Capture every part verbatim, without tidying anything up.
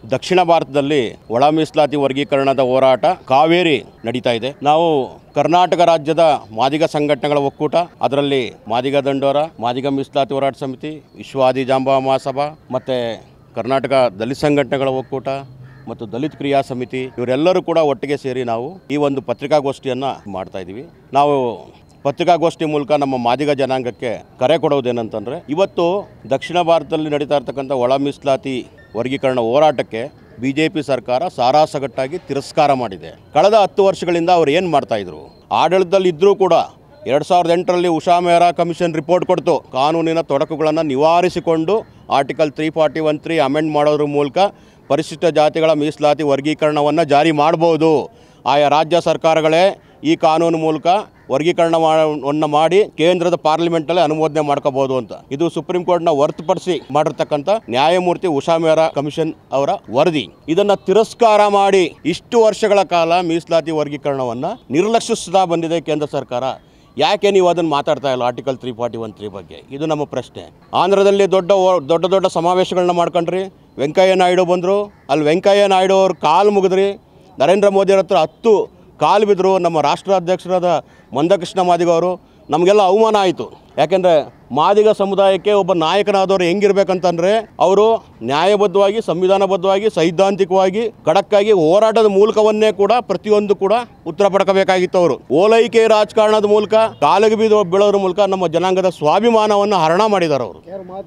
ದಕ್ಷಿಣ ಭಾರತದಲ್ಲಿ ಒಳ ಮೀಸಲಾತಿ ವರ್ಗೀಕರಣದ ಹೋರಾಟ ಕಾವೇರಿ ನಡೀತಾ ಇದೆ. ನಾವು ಕರ್ನಾಟಕ ರಾಜ್ಯದ ಮಾದಿಗ ಸಂಘಟನೆಗಳ ಒಕ್ಕೂಟ, ಅದರಲ್ಲಿ ಮಾದಿಗ ದಂಡೋರ, ಮಾದಿಗ ಮೀಸಲಾತಿ ಹೋರಾಟ ಸಮಿತಿ, ವಿಶ್ವ ಆದಿಜಾಂಬ ಮಹಾಸಭಾ ಮತ್ತು ಕರ್ನಾಟಕ ದಲಿತ ಸಂಘಟನೆಗಳ ಒಕ್ಕೂಟ ಮತ್ತು ದಲಿತ ಕ್ರಿಯಾ ಸಮಿತಿ ಇವರೆಲ್ಲರೂ ಕೂಡ ಒಟ್ಟಿಗೆ ಸೇರಿ ನಾವು ಈ ಒಂದು ಪತ್ರಿಕಾಗೋಷ್ಠಿಯನ್ನು ಮಾಡ್ತಾ ಇದ್ದೀವಿ. ನಾವು ಪತ್ರಿಕಾಗೋಷ್ಠಿ ಮೂಲಕ ನಮ್ಮ ಮಾದಿಗ ಜನಾಂಗಕ್ಕೆ ಕರೆ ಕೊಡೋದೇನಂತಂದರೆ, ಇವತ್ತು ದಕ್ಷಿಣ ಭಾರತದಲ್ಲಿ ನಡೀತಾ ಇರ್ತಕ್ಕಂಥ ಒಳ ಮೀಸಲಾತಿ ವರ್ಗೀಕರಣ ಹೋರಾಟಕ್ಕೆ ಬಿ ಜೆ ಪಿ ಸರ್ಕಾರ ಸಾರಾಸಗಟ್ಟಾಗಿ ತಿರಸ್ಕಾರ ಮಾಡಿದೆ. ಕಳೆದ ಹತ್ತು ವರ್ಷಗಳಿಂದ ಅವ್ರು ಏನು ಮಾಡ್ತಾಯಿದ್ರು, ಆಡಳಿತದಲ್ಲಿ ಇದ್ದರೂ ಕೂಡ ಎರಡು ಸಾವಿರದ ಎಂಟರಲ್ಲಿ ಉಷಾ ಮೆಹ್ರಾ ಕಮಿಷನ್ ರಿಪೋರ್ಟ್ ಕೊಡ್ತು. ಕಾನೂನಿನ ತೊಡಕುಗಳನ್ನು ನಿವಾರಿಸಿಕೊಂಡು article three forty one three amend ಮಾಡೋದ್ರ ಮೂಲಕ ಪರಿಶಿಷ್ಟ ಜಾತಿಗಳ ಮೀಸಲಾತಿ ವರ್ಗೀಕರಣವನ್ನು ಜಾರಿ ಮಾಡ್ಬೋದು. ಆಯಾ ರಾಜ್ಯ ಸರ್ಕಾರಗಳೇ ಈ ಕಾನೂನು ಮೂಲಕ ವರ್ಗೀಕರಣವನ್ನು ಮಾಡಿ ಕೇಂದ್ರದ ಪಾರ್ಲಿಮೆಂಟಲ್ಲಿ ಅನುಮೋದನೆ ಮಾಡ್ಕೋಬಹುದು ಅಂತ. ಇದು ಸುಪ್ರೀಂ ಕೋರ್ಟ್ನ ಹೊರತುಪಡಿಸಿ ಮಾಡಿರ್ತಕ್ಕಂಥ ನ್ಯಾಯಮೂರ್ತಿ ಉಷಾ ಮೆಹ್ರಾ ಕಮಿಷನ್ ಅವರ ವರದಿ. ಇದನ್ನು ತಿರಸ್ಕಾರ ಮಾಡಿ ಇಷ್ಟು ವರ್ಷಗಳ ಕಾಲ ಮೀಸಲಾತಿ ವರ್ಗೀಕರಣವನ್ನು ನಿರ್ಲಕ್ಷಿಸ್ತಾ ಬಂದಿದೆ ಕೇಂದ್ರ ಸರ್ಕಾರ. ಯಾಕೆ ನೀವು ಅದನ್ನು ಮಾತಾಡ್ತಾ ಇಲ್ಲ article three forty one three ಬಗ್ಗೆ? ಇದು ನಮ್ಮ ಪ್ರಶ್ನೆ. ಆಂಧ್ರದಲ್ಲಿ ದೊಡ್ಡ ದೊಡ್ಡ ದೊಡ್ಡ ಸಮಾವೇಶಗಳನ್ನ ಮಾಡ್ಕೊಂಡ್ರಿ, ವೆಂಕಯ್ಯ ನಾಯ್ಡು ಬಂದರು, ಅಲ್ಲಿ ವೆಂಕಯ್ಯ ನಾಯ್ಡು ಅವ್ರ ಕಾಲು ಮುಗಿದ್ರಿ, ನರೇಂದ್ರ ಮೋದಿಯವ್ರ ಹತ್ರ ಹತ್ತು ಕಾಲು ಬಿದ್ದರು. ನಮ್ಮ ರಾಷ್ಟ್ರಾಧ್ಯಕ್ಷರಾದ ಮಂದಕೃಷ್ಣ ಮಾದಿಗ ಅವರು, ನಮಗೆಲ್ಲ ಅವಮಾನ ಆಯಿತು. ಯಾಕೆಂದರೆ ಮಾದಿಗ ಸಮುದಾಯಕ್ಕೆ ಒಬ್ಬ ನಾಯಕನಾದವರು ಹೆಂಗಿರ್ಬೇಕಂತಂದರೆ, ಅವರು ನ್ಯಾಯಬದ್ಧವಾಗಿ, ಸಂವಿಧಾನಬದ್ಧವಾಗಿ, ಸೈದ್ಧಾಂತಿಕವಾಗಿ, ಖಡಕ್ಕಾಗಿ ಹೋರಾಟದ ಮೂಲಕವನ್ನೇ ಕೂಡ ಪ್ರತಿಯೊಂದು ಕೂಡ ಉತ್ತರ ಪಡ್ಕೋಬೇಕಾಗಿತ್ತು. ಅವರು ಓಲೈಕೆ ರಾಜಕಾರಣದ ಮೂಲಕ, ಕಾಲಿಗೆ ಬಿದ್ದು ಬೀಳೋದ್ರ ಮೂಲಕ ನಮ್ಮ ಜನಾಂಗದ ಸ್ವಾಭಿಮಾನವನ್ನು ಹರಣ ಮಾಡಿದ್ದಾರೆ. ಅವರು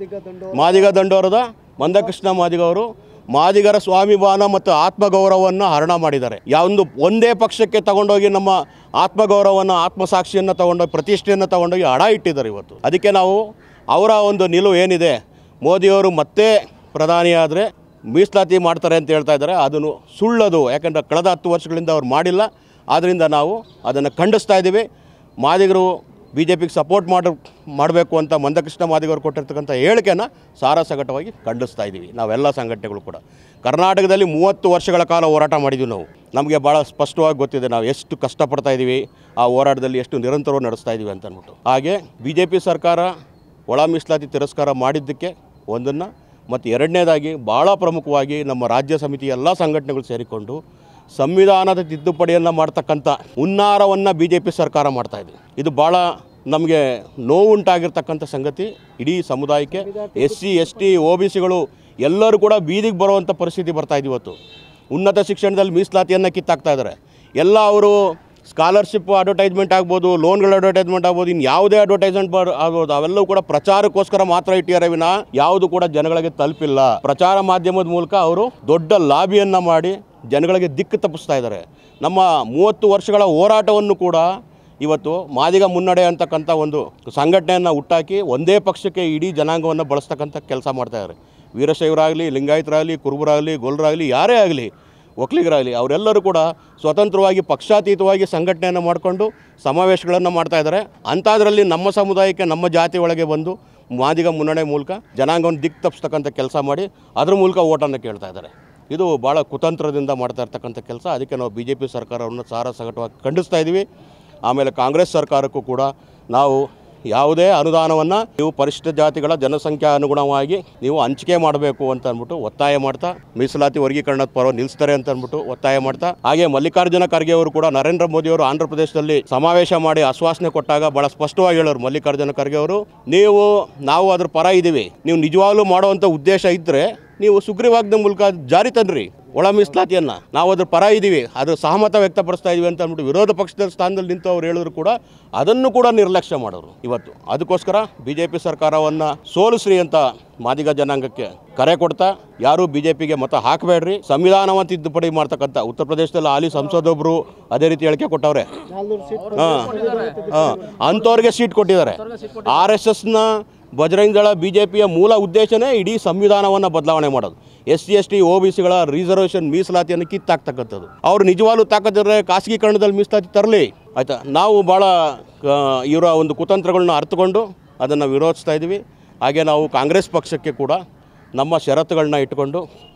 ಮಾದಿಗ ದಂಡೋರದ ಮಂದಕೃಷ್ಣ ಮಾದಿಗ ಅವರು ಮಾದಿಗರ ಸ್ವಾಭಿಮಾನ ಮತ್ತು ಆತ್ಮಗೌರವವನ್ನು ಹರಣ ಮಾಡಿದ್ದಾರೆ. ಯಾವೊಂದು ಒಂದೇ ಪಕ್ಷಕ್ಕೆ ತಗೊಂಡೋಗಿ ನಮ್ಮ ಆತ್ಮಗೌರವವನ್ನು, ಆತ್ಮಸಾಕ್ಷಿಯನ್ನು ತಗೊಂಡೋಗಿ, ಪ್ರತಿಷ್ಠೆಯನ್ನು ತಗೊಂಡೋಗಿ ಹಡ ಇಟ್ಟಿದ್ದಾರೆ ಇವತ್ತು. ಅದಕ್ಕೆ ನಾವು ಅವರ ಒಂದು ನಿಲುವು ಏನಿದೆ, ಮೋದಿಯವರು ಮತ್ತೆ ಪ್ರಧಾನಿಯಾದರೆ ಮೀಸಲಾತಿ ಮಾಡ್ತಾರೆ ಅಂತ ಹೇಳ್ತಾ ಇದ್ದಾರೆ, ಅದನ್ನು ಸುಳ್ಳದು. ಯಾಕೆಂದರೆ ಕಳೆದ ಹತ್ತು ವರ್ಷಗಳಿಂದ ಅವ್ರು ಮಾಡಿಲ್ಲ. ಆದ್ದರಿಂದ ನಾವು ಅದನ್ನು ಖಂಡಿಸ್ತಾ ಇದ್ದೀವಿ. ಮಾದಿಗರು ಬಿ ಜೆ ಪಿಗೆ ಸಪೋರ್ಟ್ ಮಾಡಿ ಮಾಡಬೇಕು ಅಂತ ಮಂದಕೃಷ್ಣ ಮಾದಿಗವರು ಕೊಟ್ಟಿರ್ತಕ್ಕಂಥ ಹೇಳಿಕೆಯನ್ನು ಸಾರಾಸಗಟವಾಗಿ ಖಂಡಿಸ್ತಾ ಇದ್ದೀವಿ. ನಾವೆಲ್ಲ ಸಂಘಟನೆಗಳು ಕೂಡ ಕರ್ನಾಟಕದಲ್ಲಿ ಮೂವತ್ತು ವರ್ಷಗಳ ಕಾಲ ಹೋರಾಟ ಮಾಡಿದ್ವಿ. ನಾವು ನಮಗೆ ಭಾಳ ಸ್ಪಷ್ಟವಾಗಿ ಗೊತ್ತಿದೆ ನಾವು ಎಷ್ಟು ಕಷ್ಟಪಡ್ತಾ ಇದ್ದೀವಿ, ಆ ಹೋರಾಟದಲ್ಲಿ ಎಷ್ಟು ನಿರಂತರವಾಗಿ ನಡೆಸ್ತಾ ಇದ್ದೀವಿ ಅಂತ ಅಂದ್ಬಿಟ್ಟು. ಹಾಗೆ ಬಿ ಜೆ ಪಿ ಸರ್ಕಾರ ಒಳ ಮೀಸಲಾತಿ ತಿರಸ್ಕಾರ ಮಾಡಿದ್ದಕ್ಕೆ ಒಂದನ್ನು, ಮತ್ತು ಎರಡನೇದಾಗಿ ಭಾಳ ಪ್ರಮುಖವಾಗಿ ನಮ್ಮ ರಾಜ್ಯ ಸಮಿತಿ ಎಲ್ಲ ಸಂಘಟನೆಗಳು ಸೇರಿಕೊಂಡು ಸಂವಿಧಾನದ ತಿದ್ದುಪಡಿಯನ್ನು ಮಾಡ್ತಕ್ಕಂಥ ಹುನ್ನಾರವನ್ನು ಬಿ ಜೆ ಪಿ ಸರ್ಕಾರ ಮಾಡ್ತಾಯಿದೆ. ಇದು ಭಾಳ ನಮಗೆ ನೋವುಂಟಾಗಿರ್ತಕ್ಕಂಥ ಸಂಗತಿ. ಇಡೀ ಸಮುದಾಯಕ್ಕೆ S C S T O B ಸಿಗಳು ಎಲ್ಲರೂ ಕೂಡ ಬೀದಿಗೆ ಬರುವಂಥ ಪರಿಸ್ಥಿತಿ ಬರ್ತಾಯಿದೆ. ಇವತ್ತು ಉನ್ನತ ಶಿಕ್ಷಣದಲ್ಲಿ ಮೀಸಲಾತಿಯನ್ನು ಕಿತ್ತಾಕ್ತಾ ಇದ್ದಾರೆ. ಎಲ್ಲ ಅವರು ಸ್ಕಾಲರ್ಶಿಪ್ ಅಡ್ವರ್ಟೈಸ್ಮೆಂಟ್ ಆಗ್ಬೋದು, ಲೋನ್ಗಳ ಅಡ್ವರ್ಟೈಸ್ಮೆಂಟ್ ಆಗ್ಬೋದು, ಇನ್ನು ಯಾವುದೇ ಅಡ್ವರ್ಟೈಸ್ಮೆಂಟ್ ಆಗ್ಬೋದು, ಅವೆಲ್ಲವೂ ಕೂಡ ಪ್ರಚಾರಕ್ಕೋಸ್ಕರ ಮಾತ್ರ ಇಟ್ಟಿದ್ದಾರೆ ವಿನ ಯಾವುದು ಕೂಡ ಜನಗಳಿಗೆ ತಲುಪಿಲ್ಲ. ಪ್ರಚಾರ ಮಾಧ್ಯಮದ ಮೂಲಕ ಅವರು ದೊಡ್ಡ ಲಾಬಿಯನ್ನು ಮಾಡಿ ಜನಗಳಿಗೆ ದಿಕ್ಕು ತಪ್ಪಿಸ್ತಾ ಇದ್ದಾರೆ. ನಮ್ಮ ಮೂವತ್ತು ವರ್ಷಗಳ ಹೋರಾಟವನ್ನು ಕೂಡ ಇವತ್ತು ಮಾದಿಗ ಮುನ್ನಡೆ ಅಂತಕ್ಕಂಥ ಒಂದು ಸಂಘಟನೆಯನ್ನು ಹುಟ್ಟಾಕಿ ಒಂದೇ ಪಕ್ಷಕ್ಕೆ ಇಡೀ ಜನಾಂಗವನ್ನು ಬಳಸ್ತಕ್ಕಂಥ ಕೆಲಸ ಮಾಡ್ತಾಯಿದ್ದಾರೆ. ವೀರಶೈವರಾಗಲಿ, ಲಿಂಗಾಯತರಾಗಲಿ, ಕುರುಬರಾಗಲಿ, ಗೊಲ್ಲರಾಗಲಿ, ಯಾರೇ ಆಗಲಿ, ಒಕ್ಕಲಿಗರಾಗಲಿ, ಅವರೆಲ್ಲರೂ ಕೂಡ ಸ್ವತಂತ್ರವಾಗಿ ಪಕ್ಷಾತೀತವಾಗಿ ಸಂಘಟನೆಯನ್ನು ಮಾಡಿಕೊಂಡು ಸಮಾವೇಶಗಳನ್ನು ಮಾಡ್ತಾಯಿದ್ದಾರೆ. ಅಂಥದ್ರಲ್ಲಿ ನಮ್ಮ ಸಮುದಾಯಕ್ಕೆ, ನಮ್ಮ ಜಾತಿ ಒಳಗೆ ಬಂದು ಮಾದಿಗ ಮುನ್ನಡೆ ಮೂಲಕ ಜನಾಂಗವನ್ನು ದಿಕ್ಕು ತಪ್ಪಿಸ್ತಕ್ಕಂಥ ಕೆಲಸ ಮಾಡಿ ಅದರ ಮೂಲಕ ಓಟನ್ನು ಕೇಳ್ತಾ ಇದ್ದಾರೆ. ಇದು ಭಾಳ ಕುತಂತ್ರದಿಂದ ಮಾಡ್ತಾ ಇರ್ತಕ್ಕಂಥ ಕೆಲಸ. ಅದಕ್ಕೆ ನಾವು ಬಿ ಜೆ ಪಿ ಸರ್ಕಾರವನ್ನು ಸಾರಾಸಗಟವಾಗಿ ಖಂಡಿಸ್ತಾ ಇದ್ದೀವಿ. ಆಮೇಲೆ ಕಾಂಗ್ರೆಸ್ ಸರ್ಕಾರಕ್ಕೂ ಕೂಡ ನಾವು ಯಾವುದೇ ಅನುದಾನವನ್ನು ನೀವು ಪರಿಶಿಷ್ಟ ಜಾತಿಗಳ ಜನಸಂಖ್ಯಾ ಅನುಗುಣವಾಗಿ ನೀವು ಹಂಚಿಕೆ ಮಾಡಬೇಕು ಅಂತ ಅಂದ್ಬಿಟ್ಟು ಒತ್ತಾಯ ಮಾಡ್ತಾ, ಮೀಸಲಾತಿ ವರ್ಗೀಕರಣದ ಪರ ನಿಲ್ಲಿಸ್ತಾರೆ ಅಂತ ಅಂದ್ಬಿಟ್ಟು ಒತ್ತಾಯ ಮಾಡ್ತಾ, ಹಾಗೆ ಮಲ್ಲಿಕಾರ್ಜುನ ಖರ್ಗೆ ಅವರು ಕೂಡ ನರೇಂದ್ರ ಮೋದಿಯವರು ಆಂಧ್ರ ಪ್ರದೇಶದಲ್ಲಿ ಸಮಾವೇಶ ಮಾಡಿ ಆಶ್ವಾಸನೆ ಕೊಟ್ಟಾಗ ಭಾಳ ಸ್ಪಷ್ಟವಾಗಿ ಹೇಳೋರು ಮಲ್ಲಿಕಾರ್ಜುನ ಖರ್ಗೆ ಅವರು, ನೀವು ನಾವು ಅದ್ರ ಪರ ಇದ್ದೀವಿ, ನೀವು ನಿಜವಾಗ್ಲೂ ಮಾಡುವಂಥ ಉದ್ದೇಶ ಇದ್ದರೆ ನೀವು ಸುಗ್ರೀವಾಜ್ಞೆ ಮೂಲಕ ಜಾರಿ ತನ್ನಿರಿ ಒಳ ಮೀಸಲಾತಿಯನ್ನು, ನಾವು ಅದ್ರ ಪರ ಇದ್ದೀವಿ, ಅದ್ರ ಸಹಮತ ವ್ಯಕ್ತಪಡಿಸ್ತಾ ಇದ್ದೀವಿ ಅಂತ ಅಂದ್ಬಿಟ್ಟು ವಿರೋಧ ಪಕ್ಷದ ಸ್ಥಾನದಲ್ಲಿ ನಿಂತು ಅವ್ರು ಹೇಳಿದ್ರು ಕೂಡ ಅದನ್ನು ಕೂಡ ನಿರ್ಲಕ್ಷ್ಯ ಮಾಡೋರು ಇವತ್ತು. ಅದಕ್ಕೋಸ್ಕರ ಬಿ ಜೆ ಪಿ ಸರ್ಕಾರವನ್ನು ಸೋಲಿಸ್ರಿ ಅಂತ ಮಾದಿಗ ಜನಾಂಗಕ್ಕೆ ಕರೆ ಕೊಡ್ತಾ, ಯಾರು ಬಿ ಜೆ ಪಿಗೆ ಮತ ಹಾಕಬೇಡ್ರಿ, ಸಂವಿಧಾನವನ್ನು ತಿದ್ದುಪಡಿ ಮಾಡ್ತಕ್ಕಂಥ ಉತ್ತರ ಪ್ರದೇಶದಲ್ಲಿ ಹಾಲಿ ಸಂಸದೊಬ್ಬರು ಅದೇ ರೀತಿ ಹೇಳಿಕೆ ಕೊಟ್ಟವ್ರೆ. ಹಾಂ ಹಾಂ ಅಂಥವ್ರಿಗೆ ಸೀಟ್ ಕೊಟ್ಟಿದ್ದಾರೆ. ಆರ್ ಎಸ್ ಎಸ್ನ ಬಜರಂಗ ದಳ ಬಿ ಜೆ ಪಿಯ ಮೂಲ ಉದ್ದೇಶನೇ ಇಡೀ ಸಂವಿಧಾನವನ್ನು ಬದಲಾವಣೆ ಮಾಡೋದು, S C S T O B ಸಿಗಳ ರಿಸರ್ವೇಷನ್ ಮೀಸಲಾತಿಯನ್ನು ಕಿತ್ತಾಕ್ತಕ್ಕಂಥದ್ದು. ಅವರು ನಿಜವಾಗ್ಲೂ ತಾಕತ್ತಿದ್ರೆ ಖಾಸಗೀಕರಣದಲ್ಲಿ ಮೀಸಲಾತಿ ತರಲಿ, ಆಯಿತಾ. ನಾವು ಭಾಳ ಇವರ ಒಂದು ಕುತಂತ್ರಗಳನ್ನ ಅರ್ಥಕೊಂಡು ಅದನ್ನು ವಿರೋಧಿಸ್ತಾ ಇದ್ದೀವಿ. ಹಾಗೆ ನಾವು ಕಾಂಗ್ರೆಸ್ ಪಕ್ಷಕ್ಕೆ ಕೂಡ ನಮ್ಮ ಷರತ್ತುಗಳನ್ನ ಇಟ್ಟುಕೊಂಡು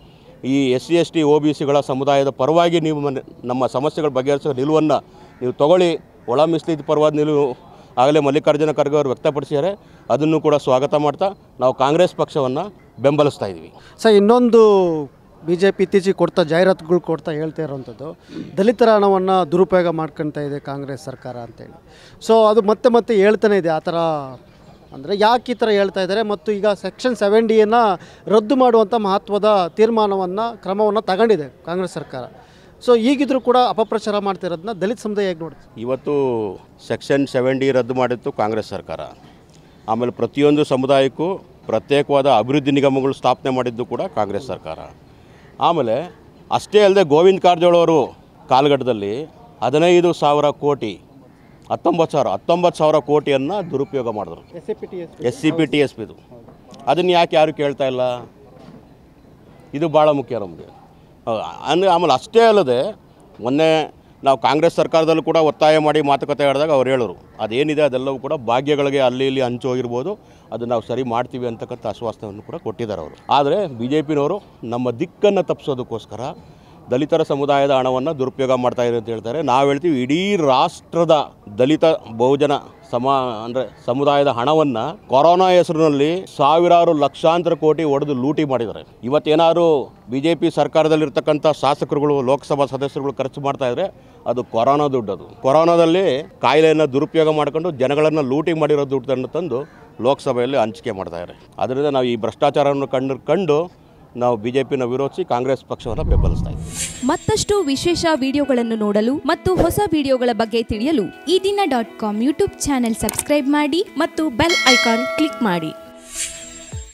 ಈ S C S T O B ಸಿಗಳ ಸಮುದಾಯದ ಪರವಾಗಿ ನೀವು ನಮ್ಮ ಸಮಸ್ಯೆಗಳ ಬಗೆಹರಿಸೋ ನಿಲುವನ್ನು ನೀವು ತಗೊಳ್ಳಿ. ಒಳ ಮೀಸಲಾತಿ ಪರವಾದ ನಿಲುವು ಆಗಲೇ ಮಲ್ಲಿಕಾರ್ಜುನ ಖರ್ಗೆ ಅವರು ವ್ಯಕ್ತಪಡಿಸಿದ್ದಾರೆ. ಅದನ್ನು ಕೂಡ ಸ್ವಾಗತ ಮಾಡ್ತಾ ನಾವು ಕಾಂಗ್ರೆಸ್ ಪಕ್ಷವನ್ನು ಬೆಂಬಲಿಸ್ತಾ ಇದ್ದೀವಿ. ಸರ್, ಇನ್ನೊಂದು ಬಿ ಜೆ ಪಿ ಇತ್ತೀಚೆಗೆ ಕೊಡ್ತಾ ಜಾಹೀರಾತುಗಳು ಕೊಡ್ತಾ ಹೇಳ್ತಾ ಇರೋವಂಥದ್ದು ದಲಿತರ ಹಣವನ್ನು ದುರುಪಯೋಗ ಮಾಡ್ಕೊಳ್ತಾ ಇದೆ ಕಾಂಗ್ರೆಸ್ ಸರ್ಕಾರ ಅಂತೇಳಿ. ಸೊ ಅದು ಮತ್ತೆ ಮತ್ತೆ ಹೇಳ್ತಾನೆ ಇದೆ ಆ ಥರ. ಅಂದರೆ ಯಾಕೆ ಈ ಥರ ಹೇಳ್ತಾ ಇದ್ದಾರೆ ಮತ್ತು ಈಗ ಸೆಕ್ಷನ್ ಸೆವೆನ್ ಡಿಯನ್ನು ರದ್ದು ಮಾಡುವಂಥ ಮಹತ್ವದ ತೀರ್ಮಾನವನ್ನು ಕ್ರಮವನ್ನು ತಗೊಂಡಿದೆ ಕಾಂಗ್ರೆಸ್ ಸರ್ಕಾರ. ಸೊ ಈಗಿದ್ರೂ ಕೂಡ ಅಪಪ್ರಚಾರ ಮಾಡ್ತಿರೋದನ್ನ ದಲಿತ ಸಮುದಾಯ ಹೇಗೆ ನೋಡ್ತೀವಿ? ಇವತ್ತು ಸೆಕ್ಷನ್ ಸೆವೆನ್ ಡಿ ರದ್ದು ಮಾಡಿತ್ತು ಕಾಂಗ್ರೆಸ್ ಸರ್ಕಾರ. ಆಮೇಲೆ ಪ್ರತಿಯೊಂದು ಸಮುದಾಯಕ್ಕೂ ಪ್ರತ್ಯೇಕವಾದ ಅಭಿವೃದ್ಧಿ ನಿಗಮಗಳು ಸ್ಥಾಪನೆ ಮಾಡಿದ್ದು ಕೂಡ ಕಾಂಗ್ರೆಸ್ ಸರ್ಕಾರ. ಆಮೇಲೆ ಅಷ್ಟೇ ಅಲ್ಲದೆ ಗೋವಿಂದ ಕಾರಜೋಳ ಅವರು ಕಾಲಘಟ್ಟದಲ್ಲಿ ಹದಿನೈದು ಸಾವಿರ ಕೋಟಿ ಹತ್ತೊಂಬತ್ತು ಸಾವಿರ ಹತ್ತೊಂಬತ್ತು ಸಾವಿರ ಕೋಟಿಯನ್ನು ದುರುಪಯೋಗ ಮಾಡಿದ್ರು. S C P T S S C P T S ಪಿದು ಅದನ್ನು ಯಾಕೆ ಯಾರು ಕೇಳ್ತಾ ಇಲ್ಲ? ಇದು ಭಾಳ ಮುಖ್ಯ ನಮಗೆ. ಅಂದರೆ ಆಮೇಲೆ ಅಷ್ಟೇ ಅಲ್ಲದೆ ಮೊನ್ನೆ ನಾವು ಕಾಂಗ್ರೆಸ್ ಸರ್ಕಾರದಲ್ಲೂ ಕೂಡ ಒತ್ತಾಯ ಮಾಡಿ ಮಾತುಕತೆ ಆಡಿದಾಗ ಅವ್ರು ಹೇಳೋರು ಅದೇನಿದೆ ಅದೆಲ್ಲವೂ ಕೂಡ ಭಾಗ್ಯಗಳಿಗೆ ಅಲ್ಲಿ ಇಲ್ಲಿ ಹಂಚೋಗಿರ್ಬೋದು, ಅದು ನಾವು ಸರಿ ಮಾಡ್ತೀವಿ ಅಂತಕ್ಕಂಥ ಆಶ್ವಾಸನೆಯನ್ನು ಕೂಡ ಕೊಟ್ಟಿದ್ದಾರೆ ಅವರು. ಆದರೆ ಬಿ ಜೆ ಪಿನವರು ನಮ್ಮ ದಿಕ್ಕನ್ನು ತಪ್ಪಿಸೋದಕ್ಕೋಸ್ಕರ ದಲಿತರ ಸಮುದಾಯದ ಹಣವನ್ನು ದುರುಪಯೋಗ ಮಾಡ್ತಾಯಿದೆ ಅಂತ ಹೇಳ್ತಾರೆ. ನಾವು ಹೇಳ್ತೀವಿ ಇಡೀ ರಾಷ್ಟ್ರದ ದಲಿತ ಬಹುಜನ ಸಮ ಅಂದರೆ ಸಮುದಾಯದ ಹಣವನ್ನು ಕೊರೋನಾ ಹೆಸರಿನಲ್ಲಿ ಸಾವಿರಾರು ಲಕ್ಷಾಂತರ ಕೋಟಿ ಒಡೆದು ಲೂಟಿ ಮಾಡಿದ್ದಾರೆ. ಇವತ್ತೇನಾದ್ರು ಬಿ ಜೆ ಪಿ ಸರ್ಕಾರದಲ್ಲಿರ್ತಕ್ಕಂಥ ಶಾಸಕರುಗಳು ಲೋಕಸಭಾ ಸದಸ್ಯರುಗಳು ಖರ್ಚು ಮಾಡ್ತಾಯಿದ್ರೆ ಅದು ಕೊರೋನಾ ದುಡ್ಡು. ಅದು ಕೊರೋನಾದಲ್ಲಿ ಕಾಯಿಲೆಯನ್ನು ದುರುಪಯೋಗ ಮಾಡಿಕೊಂಡು ಜನಗಳನ್ನು ಲೂಟಿ ಮಾಡಿರೋ ದುಡ್ಡನ್ನು ತಂದು ಲೋಕಸಭೆಯಲ್ಲಿ ಹಂಚಿಕೆ ಮಾಡ್ತಾಯಿದ್ದಾರೆ. ಅದರಿಂದ ನಾವು ಈ ಭ್ರಷ್ಟಾಚಾರವನ್ನು ಕಂಡು ಕಂಡು ನಾವು ಬಿಜೆಪಿನ ವಿರೋಧಿಸಿ ಕಾಂಗ್ರೆಸ್ ಪಕ್ಷವನ್ನು ಬೆಂಬಲಿಸ್ತಾ ಇದ್ದೀವಿ. ಮತ್ತಷ್ಟು ವಿಶೇಷ ವಿಡಿಯೋಗಳನ್ನು ನೋಡಲು ಮತ್ತು ಹೊಸ ವಿಡಿಯೋಗಳ ಬಗ್ಗೆ ತಿಳಿಯಲು Ee Dina dot com YouTube channel subscribe ಮಾಡಿ ಮತ್ತು ಬೆಲ್ ಐಕಾನ್ ಕ್ಲಿಕ್ ಮಾಡಿ.